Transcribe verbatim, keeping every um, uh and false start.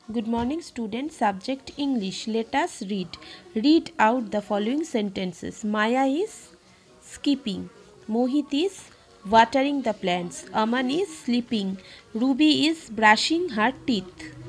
Good morning, students. Subject English. Let us read. Read out the following sentences. Maya is skipping. Mohit is watering the plants. Aman is sleeping. Ruby is brushing her teeth.